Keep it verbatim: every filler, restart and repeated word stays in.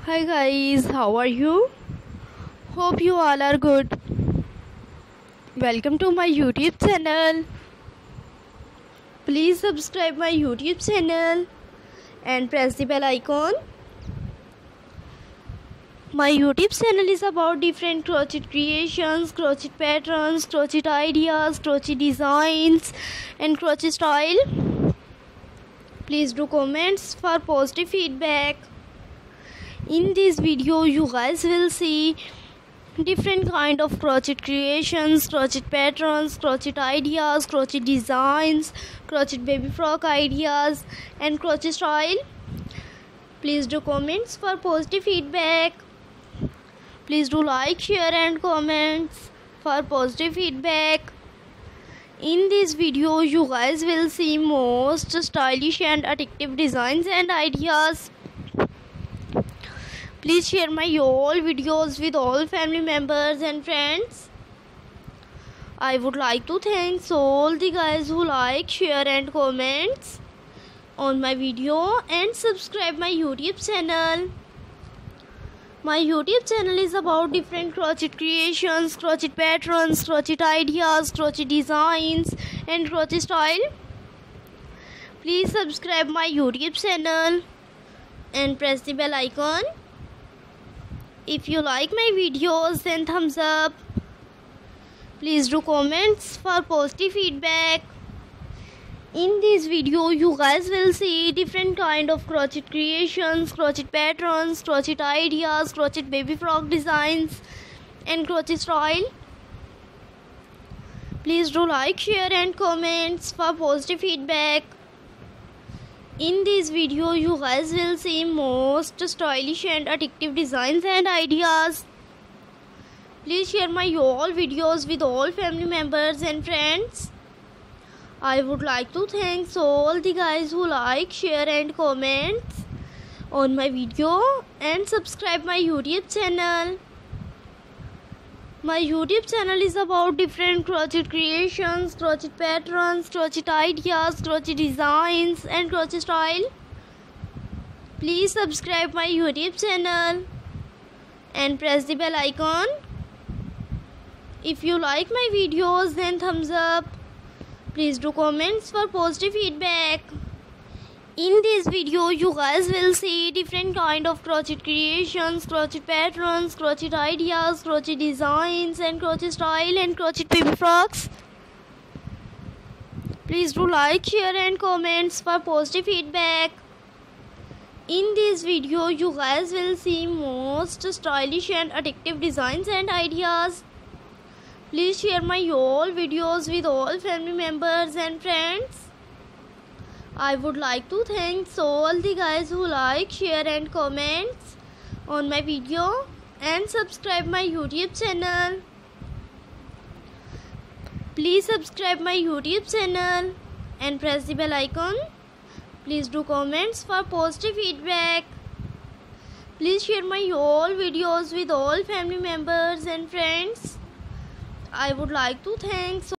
Hi guys, how are you? Hope you all are good. Welcome to my YouTube channel. Please subscribe my YouTube channel and press the bell icon. My YouTube channel is about different crochet creations, crochet patterns, crochet ideas, crochet designs and crochet style. Please do comments for positive feedback. In this video you guys will see different kind of crochet creations, crochet patterns, crochet ideas, crochet designs, crochet baby frock ideas and crochet style. Please do comments for positive feedback. Please do like, share and comments for positive feedback. In this video you guys will see most stylish and addictive designs and ideas. Please share my all videos with all family members and friends. I would like to thank all the guys who like, share and comments on my video and subscribe my YouTube channel. My YouTube channel is about different crochet creations, crochet patterns, crochet ideas, crochet designs and crochet style. Please subscribe my YouTube channel and press the bell icon. If you like my videos, then thumbs up. Please do comments for positive feedback. In this video you guys will see different kind of crochet creations, crochet patterns, crochet ideas, crochet baby frock designs and crochet style. Please do like, share and comments for positive feedback. In this video you guys will see most stylish and addictive designs and ideas. Please share my all videos with all family members and friends. I would like to thank all the guys who like, share and comments on my video and subscribe my YouTube channel. My YouTube channel is about different crochet creations, crochet patterns, crochet ideas, crochet designs and crochet style. Please subscribe my YouTube channel and press the bell icon. If you like my videos, then thumbs up. Please do comments for positive feedback. In this video you guys will see different kind of crochet creations, crochet patterns, crochet ideas, crochet designs and crochet style and crochet baby frocks. Please do like, share and comments for positive feedback. In this video you guys will see most stylish and addictive designs and ideas. Please share my all videos with all family members and friends. I would like to thank all the guys who like, share and comments on my video and subscribe my YouTube channel. Please subscribe my YouTube channel and press the bell icon. Please do comments for positive feedback. Please share my all videos with all family members and friends. I would like to thank